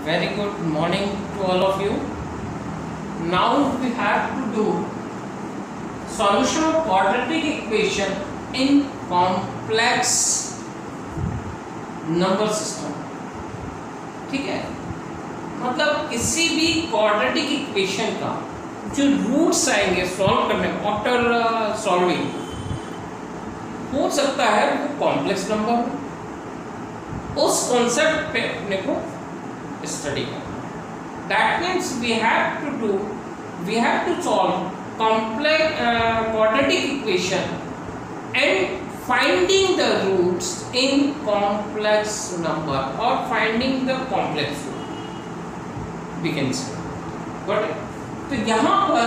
Very good morning to all of you. Now we have to do solution of quadratic equation in complex number system. ठीक है, मतलब किसी भी quadratic equation का जो roots आएंगे सॉल्व करने में आफ्टर सॉल्विंग, हो सकता है वो कॉम्प्लेक्स नंबर हो। उस कॉन्सेप्ट पे अपने को स्टडी करना। That means we have to solve complex quadratic equation and finding the roots in complex number or finding the complex root we can say. Got it? तो यहाँ पर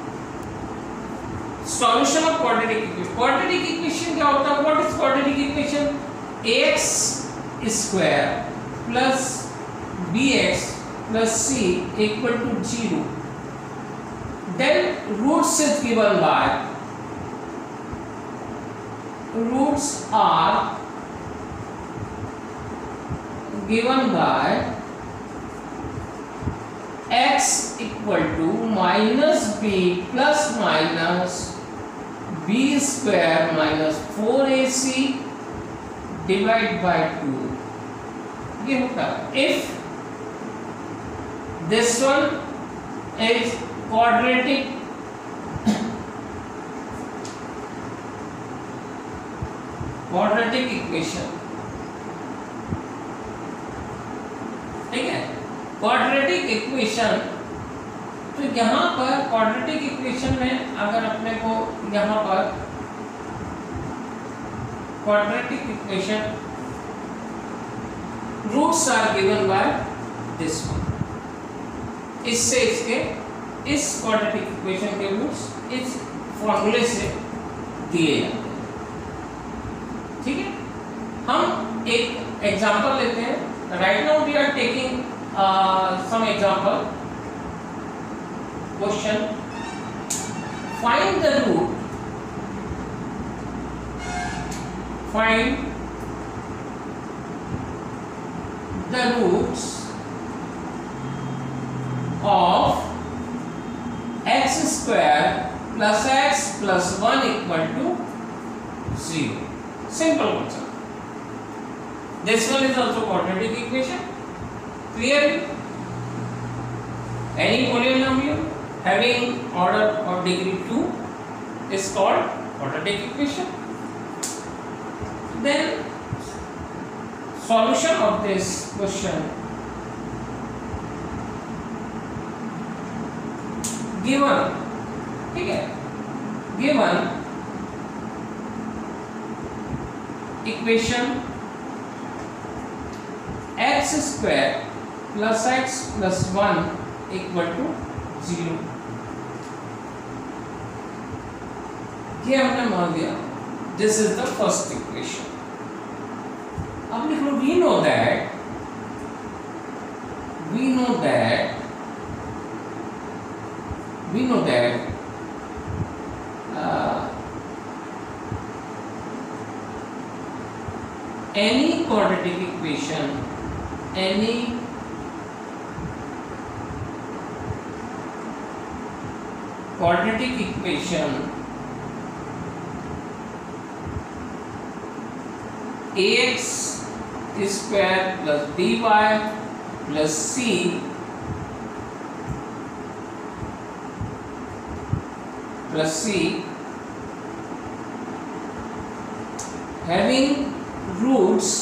solution of quadratic equation क्या होता है? What is quadratic equation? ax square plus bx plus c equal to 0. Then roots are given by x equal to minus b plus minus b square minus 4ac divided by 2. ये होता है if this one is quadratic equation, ठीक है। Quadratic equation, तो यहाँ पर quadratic equation में अगर अपने को यहाँ पर quadratic equation roots are given by this one, इससे इसके इस क्वाड्रेटिक इक्वेशन के रूट्स इस फॉर्मूले से दिए जाते हैं, ठीक है। हम एक एग्जांपल लेते हैं। Right now we are taking some example question. Find the root roots of x square plus x plus 1 equal to 0. Simple concept. This one is also quadratic equation. Clearly, any polynomial having order of degree 2 is called quadratic equation. Then solution of this question given, ठीक है, given equation x square plus x plus 1 equal to 0, ये हमने मान लिया। This is the first equation. अब लिख लो we know that any quadratic equation ax square plus by plus c having roots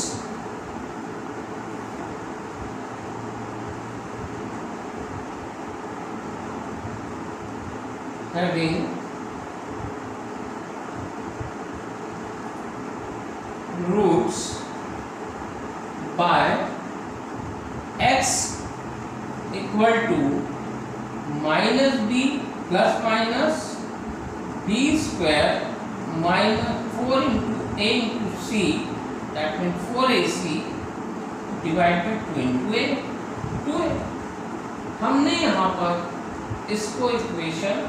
by x equal to minus b plus minus b square minus 4 into a into c, that means 4ac divided by 2 into a। हमने यहाँ पर इसको equation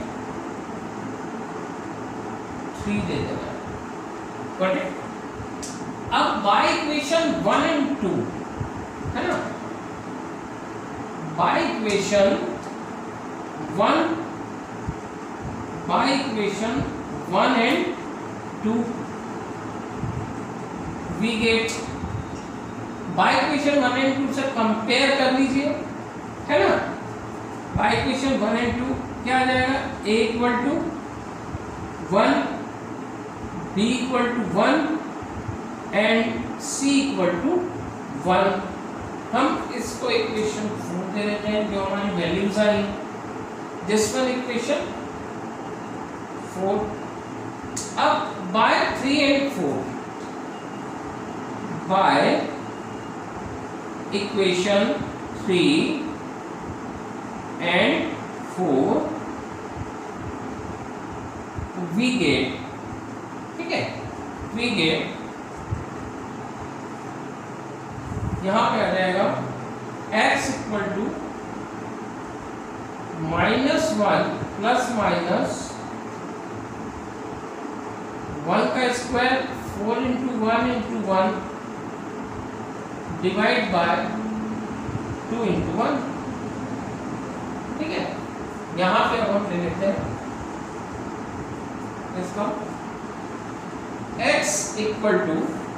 3 दे देना, got it. अब by equation 1 and 2 है ना, by equation 1 and 2 we get by equation 1 and 2 से कंपेयर कर लीजिए, है ना। by equation 1 and 2 क्या आ जाएगा, a equal to 1, b equal to 1 and c equal to 1। हम इसको इक्वेशन 4 दे देते हैं जो हमारी वैल्यूज आई, दिस वन इक्वेशन 4। अब by 3 and 4 by equation 3 and 4 we get, ठीक है, we get यहां पे आ जाएगा x equal to -1 plus minus 1 का square 4 into 1 into 1 divide by 2 into 1, ठीक है। यहां पे अब हम ले लेते हैं इसका x equal to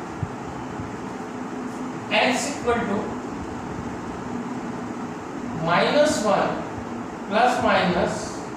-1 plus minus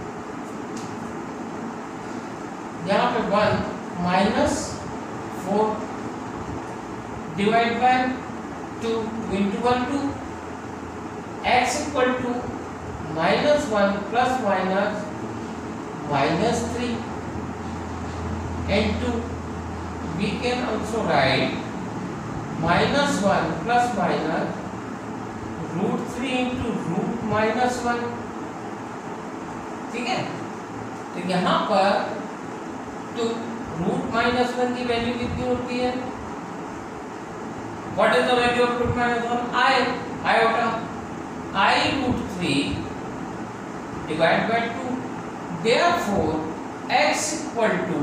यहाँ पे 1 minus 4 divide by 2 into 1 2, x equal to -1 plus minus -3 and 2 we can also write -1 plus minus √3 into √-1, ठीक है। तो यहाँ पर तो √-1 की वैल्यू कितनी होती है, what is the value of √-1, iota i√3 divide by 2, therefore x equal to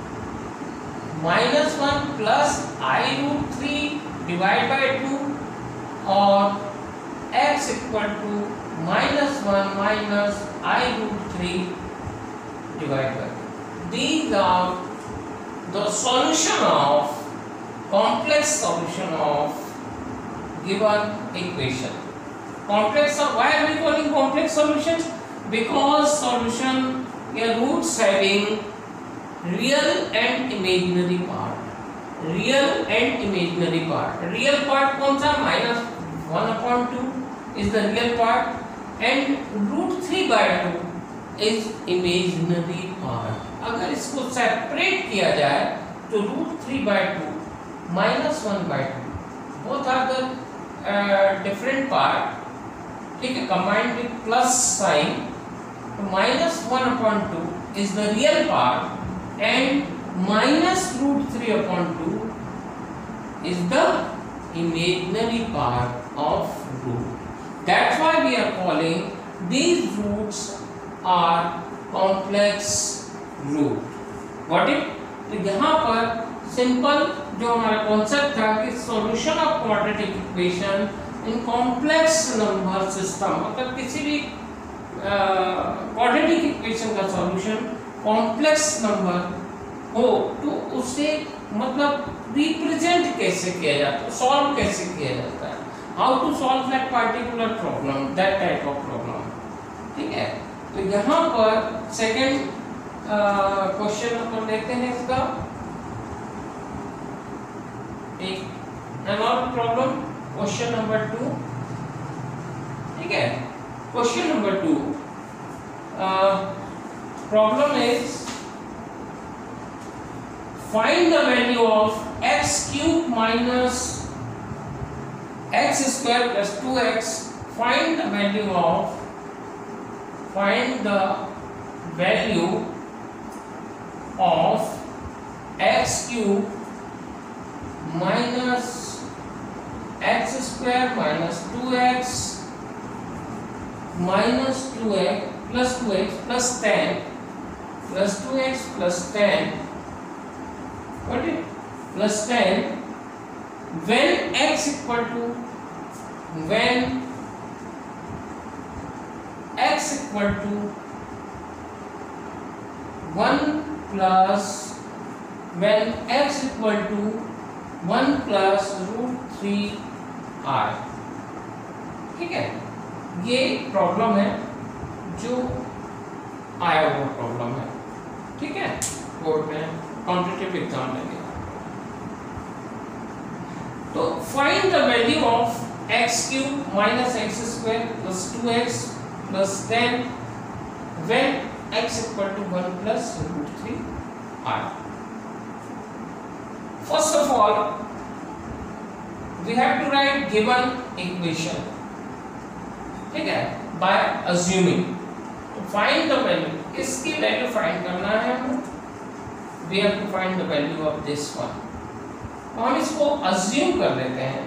-1 plus i√3 divide by 2 और x equal to -1 minus i√3 divide by 2। These are the solution of complex solution of given equation. Complex, why are we calling complex solutions? Because solution या roots having real and imaginary part, real and imaginary part, real part कौन सा, -1/2 is the real part and √3/2 is imaginary part। अगर इसको separate किया जाए तो √3/2 -1/2 both are the different part, ठीक है, combined with plus sign, तो -1/2 is the real part and -√3/2 is the imaginary part of root. That's why we are calling these roots are complex root. Got it? तो यहाँ पर simple जो हमारा concept था कि solution of quadratic equation in complex number system, मतलब किसी भी क्वाड्रेटिक इक्वेशन का सॉल्यूशन कॉम्प्लेक्स नंबर हो तो उसे मतलब रिप्रेजेंट कैसे किया जाता है, सॉल्व कैसे किया जाता है, how to solve that particular problem, that type of problem, ठीक है। तो यहाँ पर सेकंड क्वेश्चन अपन लेते हैं इसका एक अनदर प्रॉब्लम, क्वेश्चन नंबर 2, ठीक है। Question number 2 problem is find the value of x cube minus x square plus 2x, find the value of x cube minus x square minus 2x minus 2x plus 2x plus 10 plus 2x plus 10, got it, plus 10 when x equal to, when x equal to 1 plus when x equal to 1 plus √3i। ठीक है, ये problem है जो आया हुआ problem है। ठीक है, बोर्ड में कॉम्पिटिटिव एग्जाम में गया। तो find the value of x³ minus x² plus 2x plus 10 when x equal to 1 plus √3i। First of all, we have to write given equation. ठीक है, by assuming. To find the value, इसकी value find करना है हमें। We have to find the value of this one. तो हम इसको assume कर लेते हैं।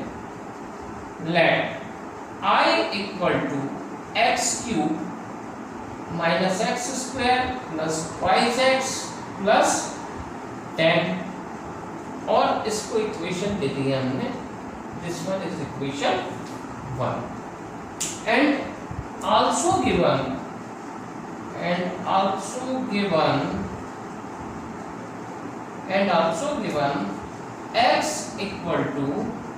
Let I equal to x³ minus x² plus twice x plus 10, और इसको इक्वेशन दे दी है हमने। This one is equation 1 and also given x equal to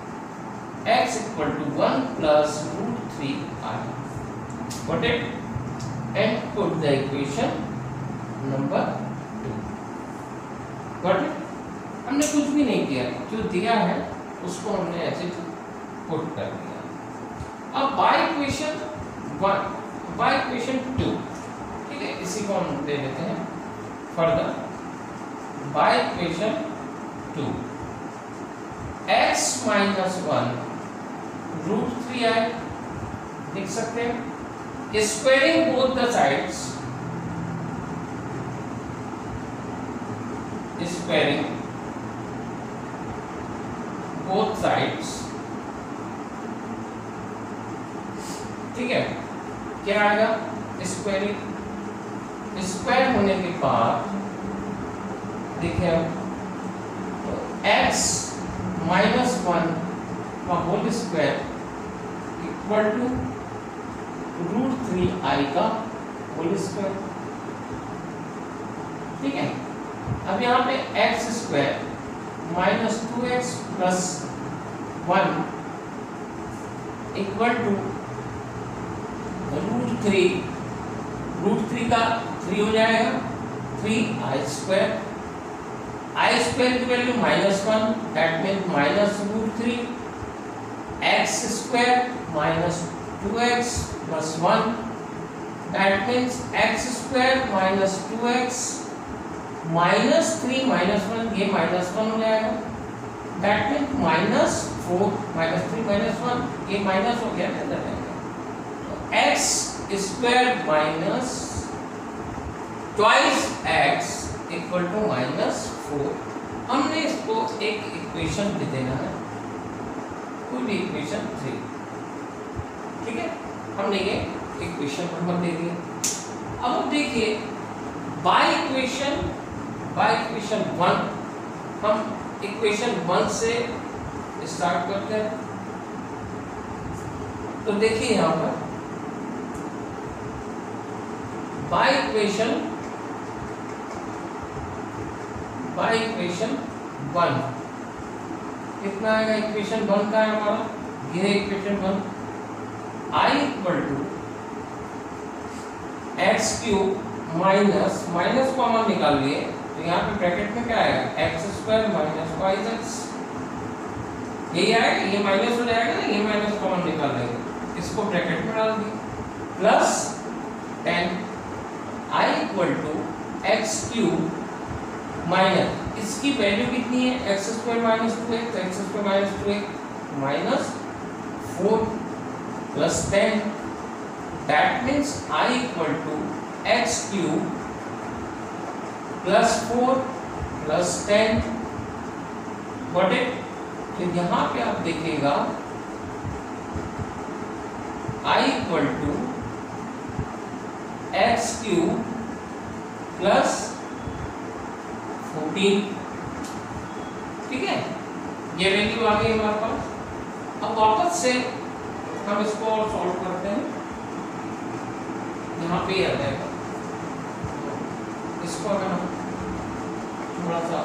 1 plus √3i। Got it? And put the equation number 2. Got it? हमने कुछ भी नहीं किया, जो दिया है उसको हमने ऐसे पुट कर दिया। अब बाय इक्वेशन 1 बाय इक्वेशन 2, ठीक है, इसी को हम दे देते हैं further. By equation 2 x minus 1 √3i लिख सकते हैं। Squaring both the sides, squaring both sides, ठीक है, क्या आएगा? स्क्वायरिंग, स्क्वायर होने के बाद देखिए तो x माइनस 1 का whole square equal to √3i का होल स्क्वायर। ठीक है, अब यहाँ पे x² minus 2x plus 1 equal to √3 का 3 हो जाएगा 3i²। i² की value -1, that means minus √3 x² minus 2x plus 1, that means x² minus 2x minus 3 minus 1, ये -1 हो जाएगा, दैट मीन्स -4 माइनस 3 माइनस 1, ये माइनस हो गया ना, तो x² minus twice x equal to -4। हमने इसको एक इक्वेशन दे देना है, कोई भी इक्वेशन 3। ठीक है, हमने ये इक्वेशन नंबर दे दिया। अब देखिए बाय इक्वेशन 1, हम इक्वेशन 1 से स्टार्ट करते हैं। तो देखिए यहाँ पर बाय इक्वेशन 1 कितना आएगा? इक्वेशन 1 का है हमारा, यह है equation 1। I equal to x³ minus common निकाल लिए, तो यहाँ पे ब्रैकेट में क्या आएगा? x² माइनस 5x, यही आएगा, ये माइनस हो जाएगा ना, ये माइनस कॉमन निकाल लेंगे, इसको ब्रैकेट में डाल दिए, plus 10। I equal to x³ minus, इसकी वैल्यू कितनी है? x² minus 2x, x² minus 2x minus 4 plus 10, that means I equal to x³ plus 4 plus 10। Got it? तो यहाँ पे आप देखिएगा I equal to x³ plus 14। ठीक है, ये वैल्यू आ गई हमारे पास। अब वापस से हम इसको और सॉल्व करते हैं। यहाँ पे आ जाएगा। इसको अगर हम थोड़ा सा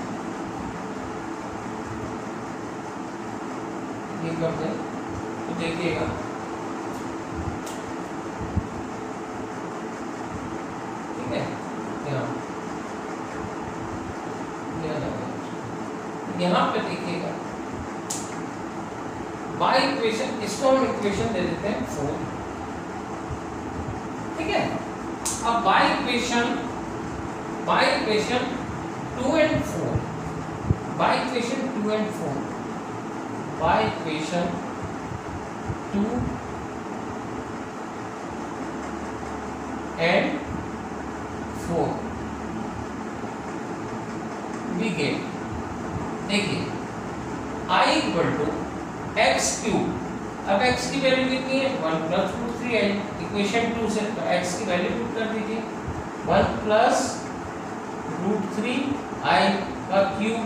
ये कर दें तो देखिएगा ठीक है। यहाँ पे देखिएगा बाई इक्वेशन, इसको हम इक्वेशन दे देते हैं 4, ठीक है। अब by equation 2 and 4, by equation 2 and 4, by equation 2 and 4 we get, देखिए I equal to x cube, अब x की वैल्यू कितनी है 1 प्लस रूट 3 आई, इक्वेशन 2 से तो x की वैल्यू पुट कर दीजिए 1 प्लस रूट 3 आई का क्यूब,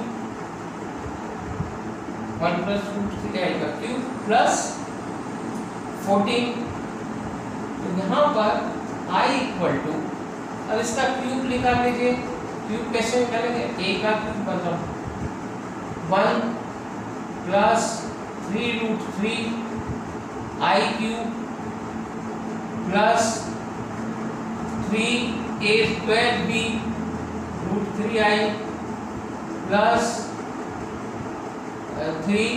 1 प्लस रूट 3 आई का क्यूब प्लस 14। तो यहाँ पर I इक्वल टू, अब इसका क्यूब निकाल लीजिए, क्यूब कैसे निकालेंगे, a का क्यूब मतलब 1 plus 3 root 3 i cube plus 3a square b root 3 i plus 3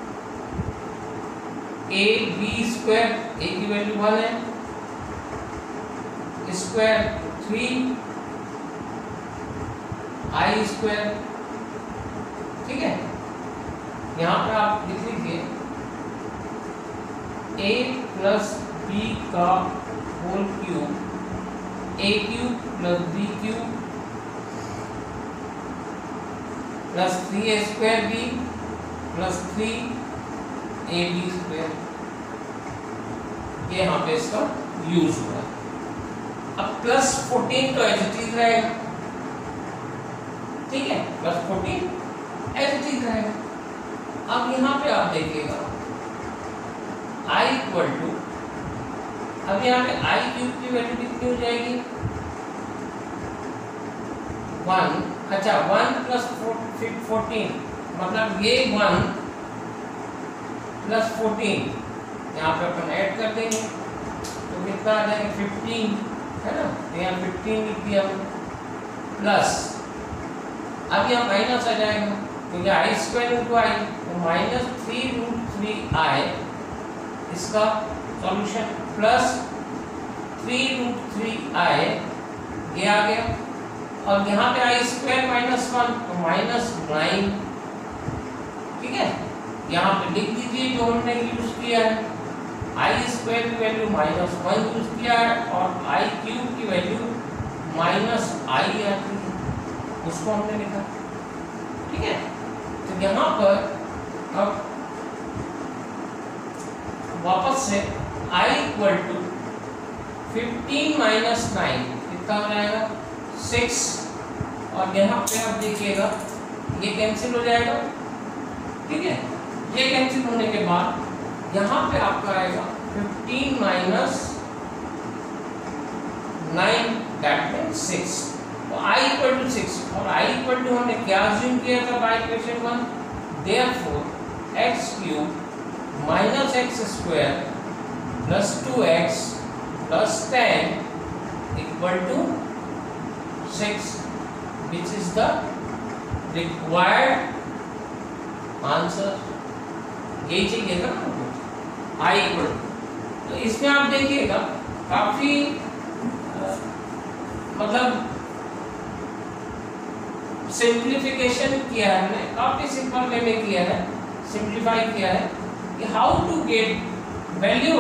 a b square, a की वैल्यू 1 है, स्क्वायर 3 आई स्क्वायर, ठीक है। यहाँ पर आप लिख लीजिए a प्लस b का whole cube, a cube plus b cube plus 3a square b plus 3ab square, ये यहाँ पे इसका यूज हुआ। अब प्लस 14 तो एज इट इज रहेगा, ठीक है, प्लस 14 एज इट इज रहेगा। अब यहाँ पे आप देखिएगा I इक्वल टू, अब यहाँ पे I क्यूब की वैल्यू कितनी हो जाएगी 1, अच्छा 1 प्लस 14 मतलब ये 1 प्लस 14 यहाँ पे अपन ऐड कर देंगे तो कितना आ जाएगा 15, है ना, यहाँ 15 लिख दिया प्लस, अब यहाँ माइनस आ जाएगा क्योंकि आई स्क्वायर इंटू आई, तो माइनस 3 रूट 3 आई इसका सॉल्यूशन प्लस 3 रूट 3 आई, ये आ गया। और यहाँ पे आई स्क्वायर माइनस 1 तो माइनस 9, ठीक है। यहाँ पे लिख दीजिए जो हमने यूज किया है, आई स्क्वायर की वैल्यू माइनस 1 यूज किया है और आई क्यूब की वैल्यू माइनस आई आती है, उसको हमने लिखा, ठीक है। तो यहाँ पर अब वापस से I इक्वल टू 15 माइनस 9 कितना हो जाएगा 6, और यहाँ पे आप देखिएगा ये कैंसिल हो जाएगा, ठीक है। ये कैंसिल होने के बाद यहाँ पे आपका आएगा 15 माइनस 9 दैट मीन्स 6, तो I इक्वल टू 6, और I इक्वल टू हमने क्या अज्यूम किया था by equation 1, therefore x cube minus x square plus 2x plus 10 equal to 6, which is the required answer. ये चाहिए था ना I इक्वल टू। तो इसमें आप देखिएगा काफी मतलब सिंप्लीफिकेशन किया है हमने, काफी सिंपल वे में किया है, सिंप्लीफाई किया है कि how to get value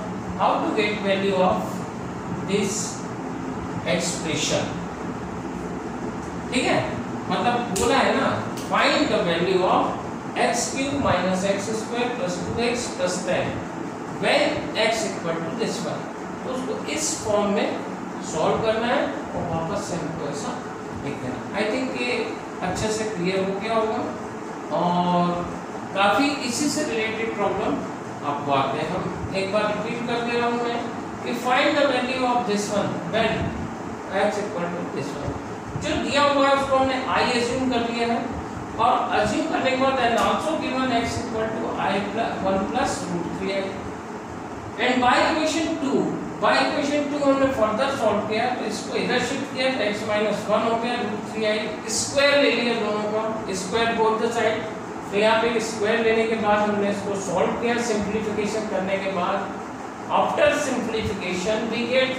of this expression, ठीक है। मतलब बोला है ना find the value of x cube minus x square plus 2x plus 10 when x equal to this one, तो उसको इस फॉर्म में सॉल्व करना है और वापस से हमको ऐसा लिख देना। आई थिंक ये अच्छे से क्लियर हो गया होगा और काफ़ी इसी से रिलेटेड प्रॉब्लम आपको आते हैं। हम एक बार रिपीट कर दे रहा हूँ मैं कि find the value of this one when x equal to this one. जो दिया हुआ है उसको हमने i अज्यूम कर लिया है और अज्यूम करने के बाद and also given x equal to i + 1 + √3i and by equation 2 हमने फर्दर सॉल्व किया तो इसको इधर शिफ्ट किया तो x - 1 हो गया, √3i स्क्वायर ले लिया दोनों का, स्क्वायर बोथ द साइड। तो यहाँ पे स्क्वायर लेने के बाद हमने इसको सॉल्व किया सिंप्लीफिकेशन करने के बाद। After simplification we get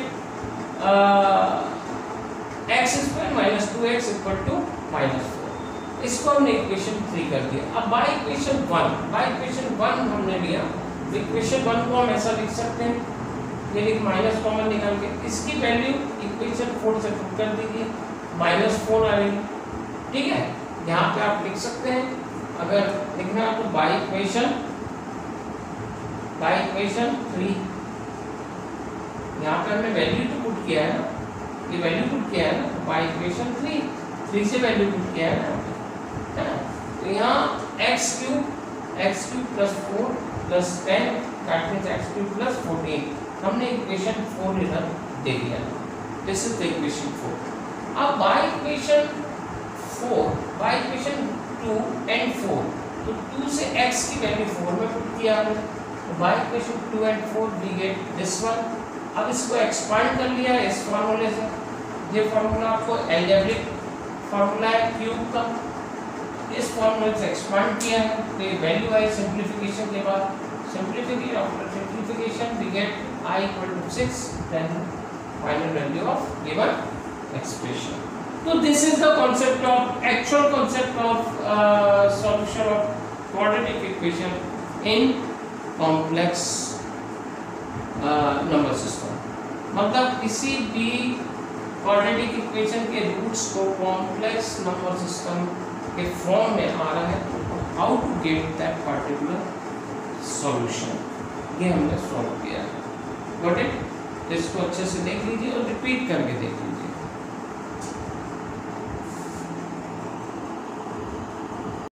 x² - 2x = -4। इसको हमने इक्वेशन 3 कर दिया। अब बाय इक्वेशन 1 हमने लिया, इक्वेशन 1 को हम ऐसा लिख सकते हैं, ये लिख माइनस कॉमन निकाल के इसकी वैल्यू इक्वेशन 4 से पुट कर दीजिए, -4 आएगी। ठीक है, यहाँ पे आप लिख सकते हैं, अगर लिखना है तो बाय इक्वेशन 3, यहाँ पे हमने वैल्यू तो पुट किया है ना, ये वैल्यू पुट किया है ना, तो बाय इक्वेशन 3 से वैल्यू पुट किया है ना। तो यहाँ x³ + 4 + 10 दैट मींस x³ + 14 हमने इक्वेशन 4 इधर दे दिया। This is the equation 4। अब बाय इक्वेशन 2 एंड 4, तो 2 से x की वैल्यू 4 में पुट किया हमने, तो by equation 2 and 4 we get this one. अब इसको एक्सपांड कर लिया इस फार्मूले से, ये फार्मूला आपको अलजेब्रिक फार्मूला है क्यूब का, इस फार्मूले से एक्सपांड किया है तो ये वैल्यू आई सिंप्लीफिकेशन के बाद, after simplification we get i = 6, then final value of given expression. So this is the actual concept of solution of quadratic equation in complex number system। मतलब किसी भी क्वाड्रेटिक इक्वेशन के रूट्स को complex number system के form में आ रहा है, how to get that particular solution, ये हमने सॉल्व किया है। Got it? इसको अच्छे से देख लीजिए और रिपीट करके देख लीजिए।